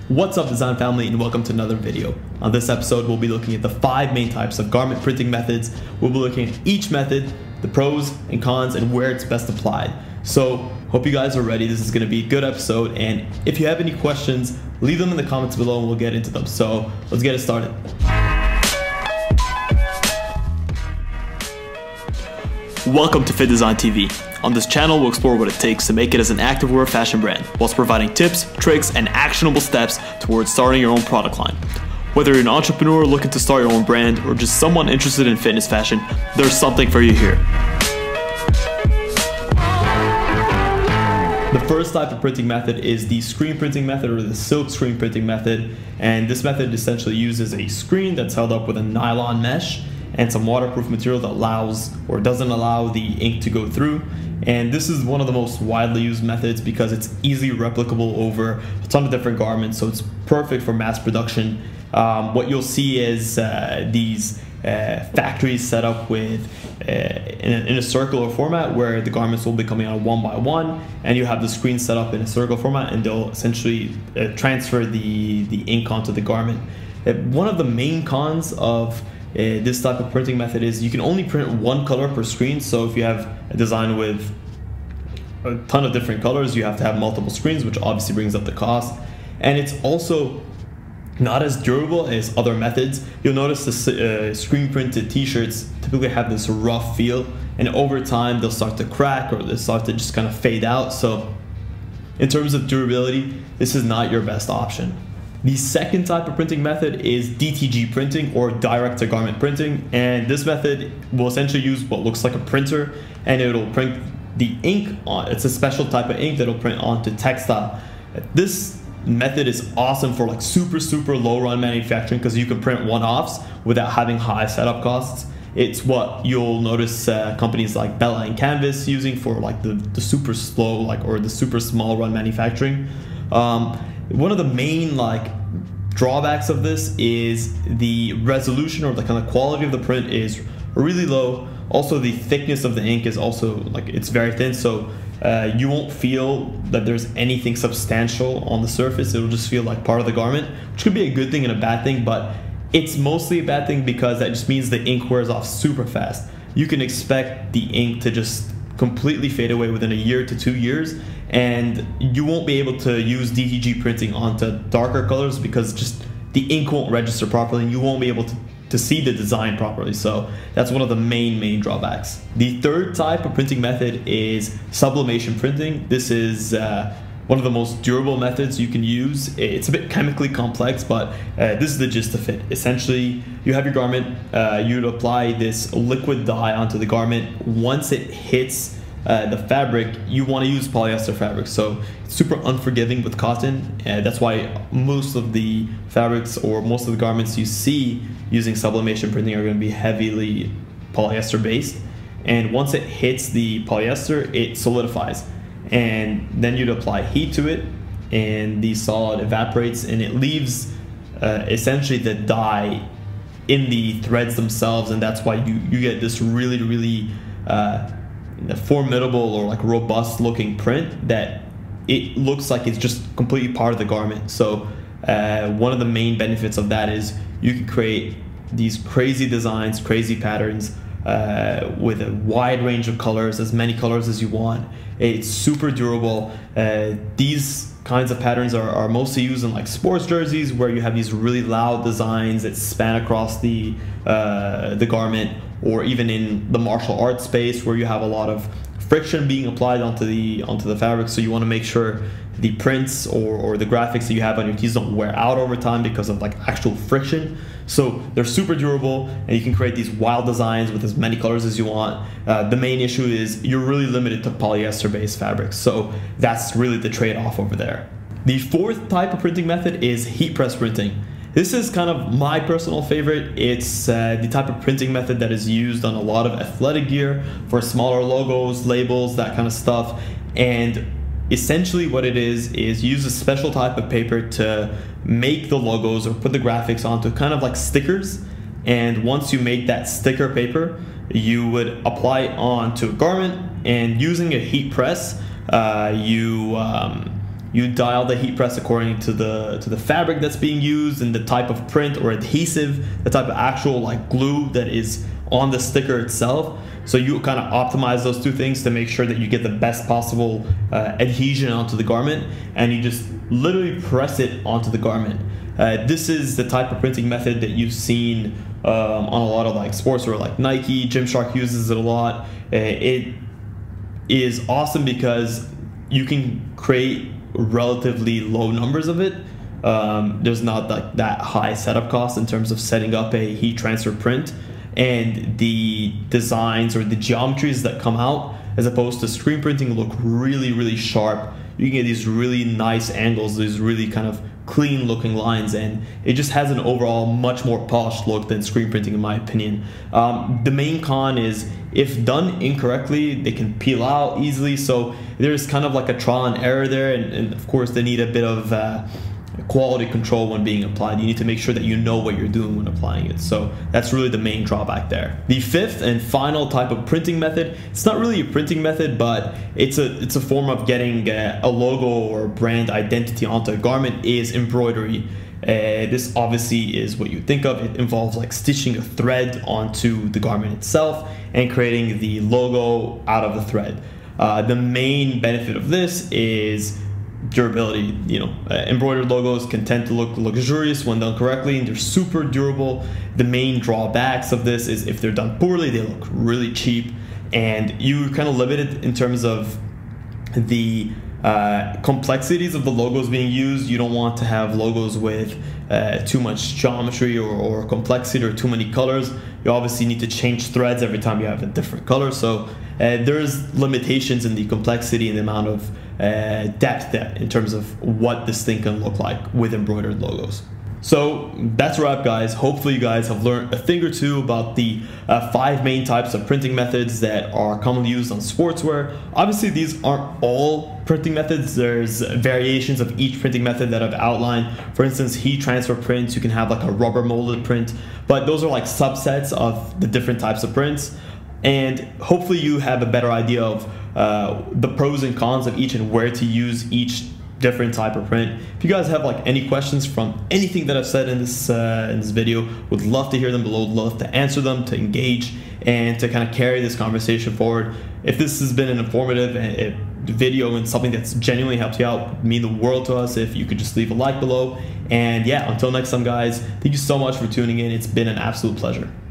What's up, design family, and welcome to another video. On this episode, we'll be looking at the 5 main types of garment printing methods. We'll be looking at each method, the pros and cons, and where it's best applied. So, hope you guys are ready. This is going to be a good episode, and if you have any questions, leave them in the comments below and we'll get into them. So, let's get it started. Welcome to FittDesign TV. On this channel, we'll explore what it takes to make it as an activewear fashion brand, whilst providing tips, tricks, and actionable steps towards starting your own product line. Whether you're an entrepreneur looking to start your own brand, or just someone interested in fitness fashion, there's something for you here. The first type of printing method is the screen printing method, or the silk screen printing method. And this method essentially uses a screen that's held up with a nylon mesh and some waterproof material that allows or doesn't allow the ink to go through. And this is one of the most widely used methods because it's easily replicable over a ton of different garments, so it's perfect for mass production. What you'll see is these factories set up with in a circular format where the garments will be coming out one by one, and you have the screen set up in a circle format, and they'll essentially transfer the ink onto the garment. One of the main cons of this type of printing method is you can only print one color per screen. So if you have a design with a ton of different colors, you have to have multiple screens, which obviously brings up the cost. And it's also not as durable as other methods. You'll notice the screen printed t-shirts typically have this rough feel, and over time they'll start to crack or they'll start to just kind of fade out. So in terms of durability, this is not your best option. The second type of printing method is DTG printing, or direct to garment printing, and this method will essentially use what looks like a printer, and it'll print the ink on. It's a special type of ink that'll print onto textile. This method is awesome for like super low run manufacturing because you can print one-offs without having high setup costs. It's what you'll notice companies like Bella and Canvas using for like the super slow or the super small run manufacturing. One of the main drawbacks of this is the resolution, or the kind of quality of the print is really low. Also, the thickness of the ink is also it's very thin, so you won't feel that there's anything substantial on the surface. It'll just feel like part of the garment, which could be a good thing and a bad thing, but it's mostly a bad thing because that just means the ink wears off super fast. You can expect the ink to just completely fade away within a year to 2 years, and you won't be able to use DTG printing onto darker colors because just the ink won't register properly and you won't be able to see the design properly. So that's one of the main drawbacks. The third type of printing method is sublimation printing. This is one of the most durable methods you can use. It's a bit chemically complex, but this is the gist of it. Essentially, you have your garment, you'd apply this liquid dye onto the garment. Once it hits the fabric, you want to use polyester fabric. So it's super unforgiving with cotton. That's why most of the fabrics or most of the garments you see using sublimation printing are going to be heavily polyester based. And once it hits the polyester, it solidifies. And then you'd apply heat to it, and the solid evaporates, and it leaves essentially the dye in the threads themselves, and that's why you get this really formidable or robust looking print that it looks like it's just completely part of the garment. So one of the main benefits of that is you can create these crazy designs, crazy patterns with a wide range of colors, as many colors as you want. It's super durable. These kinds of patterns are mostly used in sports jerseys, where you have these really loud designs that span across the garment, or even in the martial arts space where you have a lot of friction being applied onto the fabric. So you want to make sure the prints or the graphics that you have on your tees don't wear out over time because of actual friction. So they're super durable, and you can create these wild designs with as many colors as you want. The main issue is you're really limited to polyester based fabrics, so that's really the trade-off over there. The fourth type of printing method is heat press printing. This is kind of my personal favorite. It's the type of printing method that is used on a lot of athletic gear for smaller logos, labels, that kind of stuff. And essentially what it is use a special type of paper to make the logos or put the graphics onto kind of like stickers. And once you make that sticker paper, you would apply it onto a garment, and using a heat press, you You dial the heat press according to the fabric that's being used and the type of print or adhesive, the type of actual like glue that is on the sticker itself. So you kind of optimize those two things to make sure that you get the best possible adhesion onto the garment, and you just literally press it onto the garment. This is the type of printing method that you've seen on a lot of like sportswear, like Nike. Gymshark uses it a lot. It is awesome because you can create relatively low numbers of it. There's not like that high setup cost in terms of setting up a heat transfer print, and the designs or the geometries that come out as opposed to screen printing look really, really sharp. You can get these really nice angles, these really kind of clean looking lines, and it just has an overall much more polished look than screen printing in my opinion. The main con is if done incorrectly, they can peel out easily, so there's kind of like a trial and error there, and of course they need a bit of quality control when being applied. You need to make sure that you know what you're doing when applying it. So that's really the main drawback there. The fifth and final type of printing method, it's not really a printing method, but it's a form of getting a logo or brand identity onto a garment, is embroidery. This obviously is what you think of. It involves like stitching a thread onto the garment itself and creating the logo out of the thread. The main benefit of this is durability. Embroidered logos can tend to look luxurious when done correctly, and they're super durable. The main drawbacks of this is if they're done poorly, they look really cheap, and you kind of limited in terms of the complexities of the logos being used. You don't want to have logos with too much geometry or complexity or too many colors. You obviously need to change threads every time you have a different color, so there's limitations in the complexity and the amount of depth in terms of what this thing can look like with embroidered logos. So that's a wrap, guys. Hopefully you guys have learned a thing or two about the 5 main types of printing methods that are commonly used on sportswear. Obviously these aren't all printing methods. There's variations of each printing method that I've outlined. For instance, heat transfer prints, you can have like a rubber molded print, but those are like subsets of the different types of prints. And hopefully you have a better idea of the pros and cons of each and where to use each different type of print. If you guys have like any questions from anything that I've said in this video, would love to hear them below, love to answer them, to engage, and to kind of carry this conversation forward. If this has been an informative video and something that's genuinely helped you out, it'd mean the world to us if you could just leave a like below. And yeah, until next time, guys, thank you so much for tuning in. It's been an absolute pleasure.